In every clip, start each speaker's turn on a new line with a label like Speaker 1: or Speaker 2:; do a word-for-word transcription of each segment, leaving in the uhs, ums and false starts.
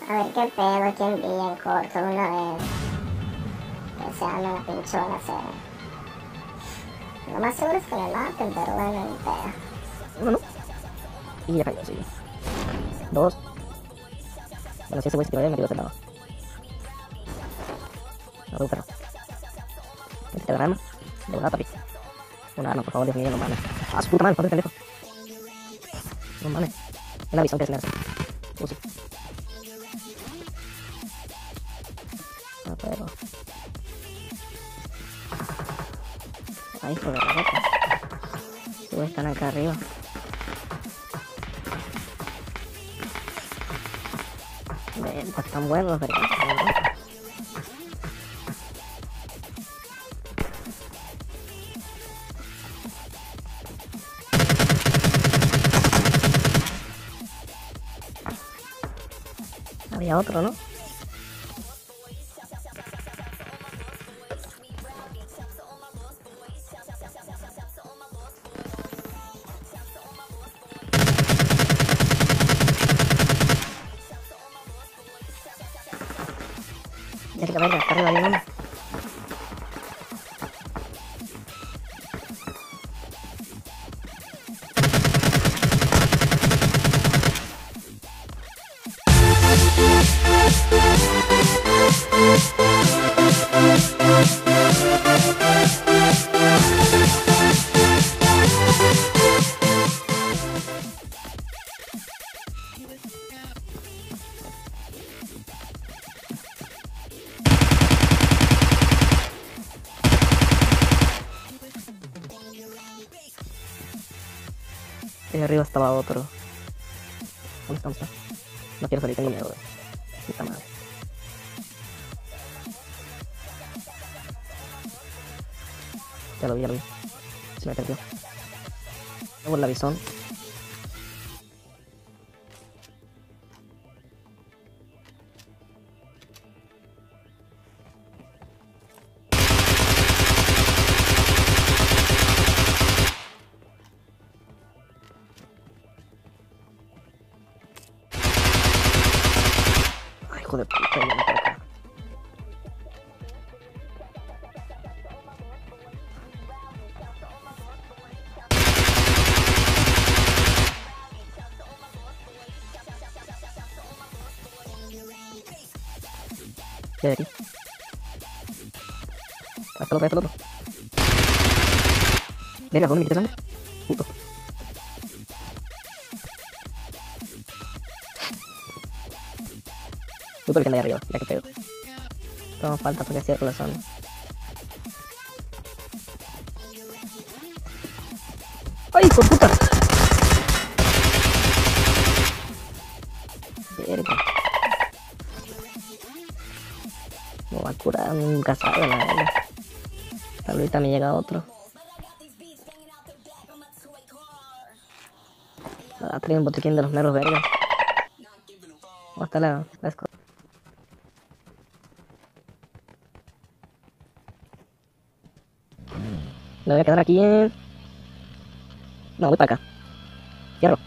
Speaker 1: A ver qué pedo, que envíen corto una vez. Que se arme la pinchona, se. Lo más seguro es que me maten, pero bueno, ni pedo.
Speaker 2: Uno, no. Y ya cayó, sí. Dos. Bueno, si ese güey se tira, me tiro de lado. No, un perro. Métete la arma. De volada, papi. Una arma, por favor, Dios mío, no mames. Ah, su puta madre, corre lejos. No mames. Es la visión que es nerf. Uh, sí. Ah, pero... Ay, hijo de la boca. Si güey están acá arriba. Ven, pues están buenos, pero... Había otro, ¿no? Verga, verga, acá arriba hay uno. Ahí arriba estaba otro. ¿Dónde estamos? No quiero salir, tengo miedo, güey. Puta madre. Ya lo vi, ya lo vi. Se me perdió. Luego el avisón. Hijo de puta, viene para acá. ¿Qué hay aquí? Hasta el otro, hasta el otro. Venga, ¿dónde me quitas sangre? Puto. Puto el que anda ahí arriba, ya que pedo. Todo falta porque cierro la zona. ¡Ay, hijo de puta! Verga. Me va a curar un casado, la verdad. Hasta ahorita me llega otro. Ah, trae un botiquín de los meros vergas. ¿Cómo está la, la escoba? Me voy a quedar aquí en... No, voy para acá. Cierro.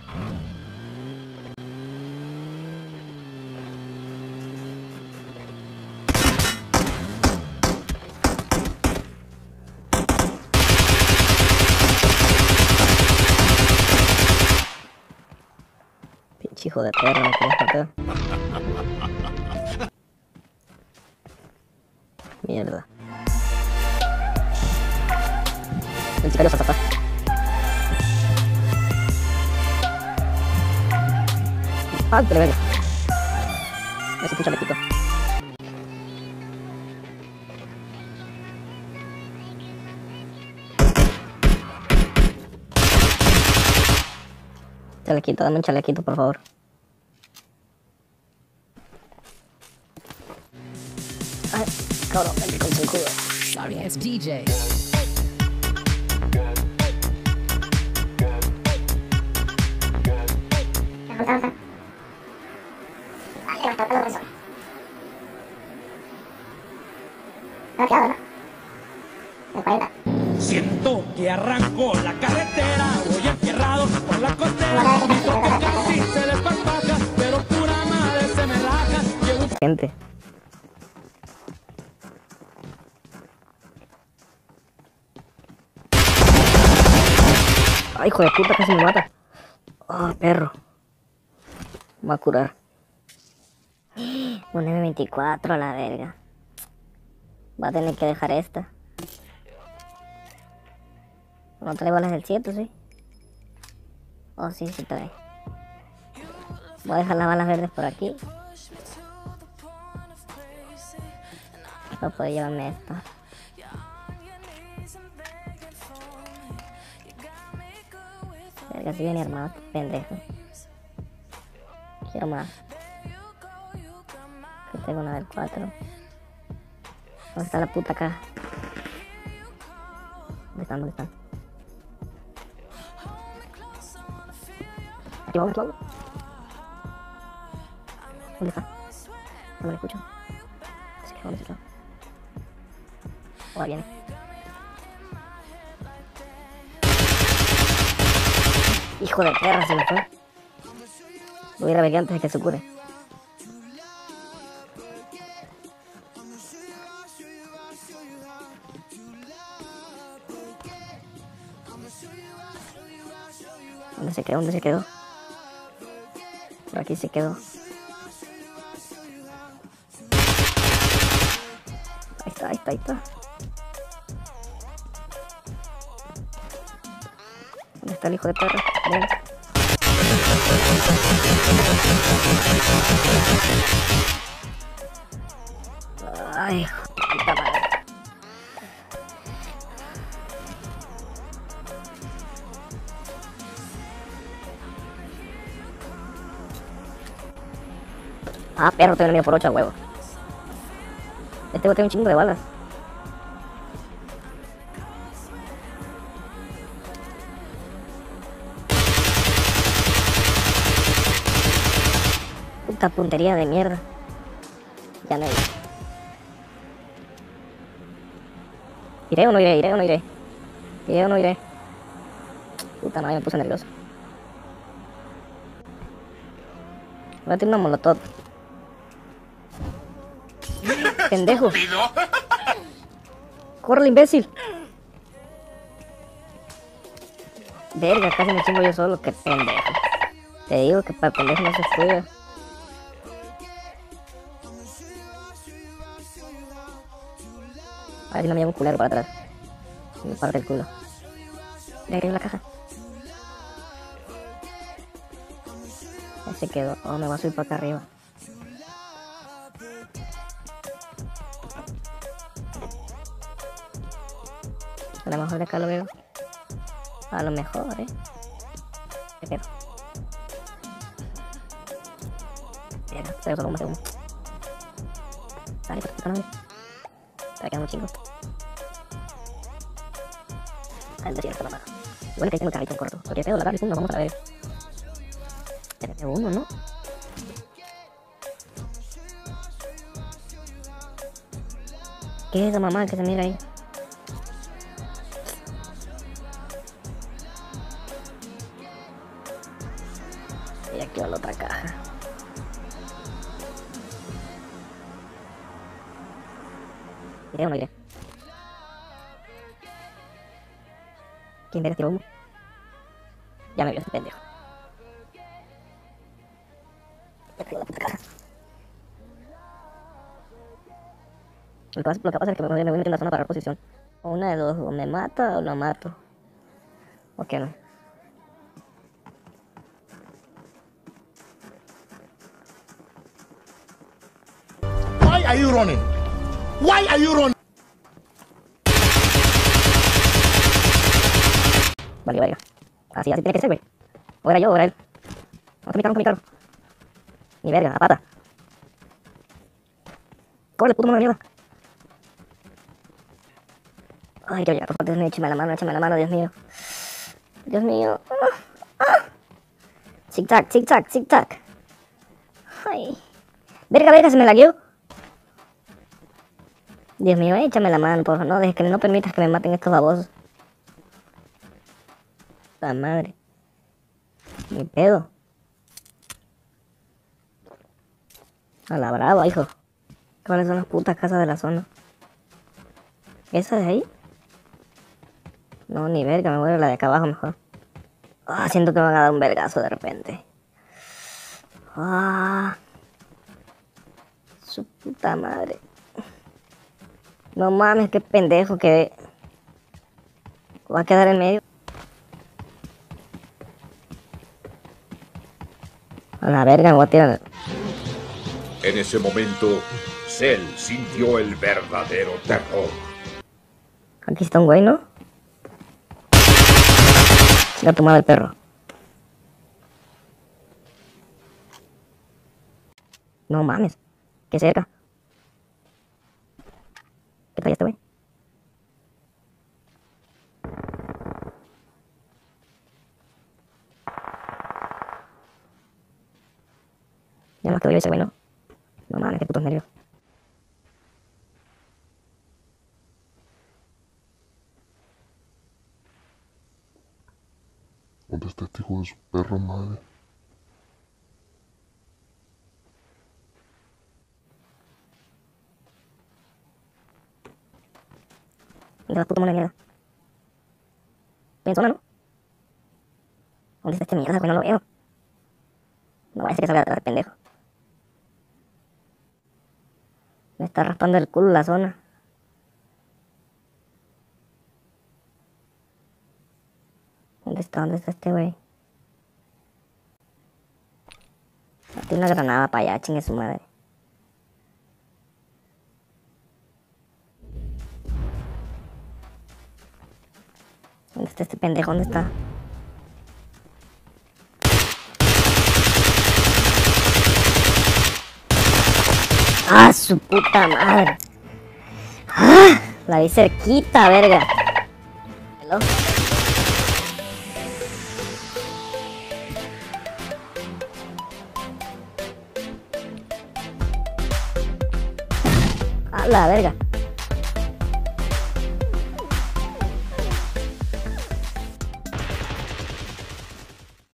Speaker 2: Pinche hijo de perra, me querías matar. Mierda. El sicario se zapá. Ah, te le venga. Ese pinche chalequito. Chalequito, dame un chalequito, por favor. Ay, cabrón, me con su culo.
Speaker 3: Sorry, it's D J.
Speaker 1: Aguanta, aguanta. Vale, levanta, pelo preso. No, cuidado, ¿no? El cuarenta.
Speaker 4: Siento que arranco la carretera, voy enfierrado por la costera. Siento que casi se desparpaja, pero pura madre se me la
Speaker 2: gente. Ay, hijo de puta, casi me mata. Oh, perro. Me va a curar. Un eme veinticuatro a la verga. Va a tener que dejar esta. No trae balas del siete, ¿sí? Oh, sí, sí trae. Voy a dejar las balas verdes por aquí. No puedo llevarme esta. Verga, si viene armado, pendejo. Quiero más. Aquí tengo una del cuatro. ¿Dónde está la puta caja? ¿Dónde están? ¿Dónde están? Aquí vamos, vamos. ¿Dónde está? No me lo escucho. Así que ¿dónde se quedó? Ahora viene. Hijo de perra, se me fue. Voy a ir a ver antes de que se cure. ¿Dónde se quedó? ¿Dónde se quedó? Por aquí se quedó. Ahí está, ahí está, ahí está. ¿Dónde está el hijo de perra? Ven. Ay, puta madre. Ah, perro, tengo enemigo por ocho a huevo. Este bote tiene un chingo de balas. Puta puntería de mierda. Ya no hay. ¿Iré o no iré? ¿Iré o no iré? ¿Iré o no iré? Puta madre, me puse nervioso. Voy a tirar una molotov. Pendejo. Corre, imbécil. Verga, casi me chingo yo solo, qué pendejo. Te digo que para el pendejo no se estudia. A ver si no me lleva un culero para atrás. Me parte el culo. Mira que hay en la caja. Ahí se quedó. Oh, me voy a subir para acá arriba. A lo mejor de acá lo veo. A lo mejor, eh. ¿Qué pedo? Mierda, pero solo un segundo. Dale, por tu canal. Está quedando un chingo. Ah, el de cierto, mamá. Igual que tengo el carrito en corto. Porque pedo la darle, vamos a ver. T uno, ¿no? ¿Qué es esa mamá que se mira ahí? Y aquí va la otra caja. ¿Iré o no iré? ¿Quién ve tiró humo? Ya me vio este pendejo. Aquí va la puta caja. Lo que pasa, lo que pasa es que me voy metiendo en la zona para reposición. O una de dos, o me mata o lo mato. ¿O qué no?
Speaker 3: Why are you running? Why are you running?
Speaker 2: Vale, vale. Así, así tiene que ser, güey. O era yo, o era él. No, con mi carro, con mi carro. Ni verga, a pata. Corre, puto mono de mierda. Ay, quiero llegar, por favor, Dios mío, échame la mano, échame la mano, Dios mío. Dios mío. Ah, ah. Tic tac, tic tac, tic tac. Ay. Verga, verga, se me lagueó. Dios mío, échame la mano, por favor. No, dejes que no permitas que me maten estos babosos. La madre. Mi pedo. A la brava, hijo. ¿Cuáles son las putas casas de la zona? ¿Esa de ahí? No, ni verga, me voy a la de acá abajo mejor. Ah, siento que me van a dar un vergazo de repente. Ah, su puta madre. No mames, qué pendejo que va a quedar en medio. A la verga, me voy a tirar.
Speaker 5: En ese momento, Cell sintió el verdadero terror.
Speaker 2: Aquí está un güey, ¿no? Se ha tomado el perro. No mames, qué cerca. ¿Qué tal este güey? Ya más quedo yo ese güey, ¿no? No mames, qué putos nervios.
Speaker 6: ¿Dónde está este hijo de su perro madre?
Speaker 2: ¿Dónde va puto mono de mierda? Estoy en zona, ¿no? ¿Dónde está este mierda, güey? No lo veo. No parece que salga detrás del pendejo. Me está raspando el culo la zona. ¿Dónde está? ¿Dónde está este güey? Tiene una granada para allá, chingue su madre. ¿Dónde está este pendejo? ¿Dónde está? ¡Ah, su puta madre! ¡Ah! La vi cerquita, verga. ¿Hello? ¡A la verga!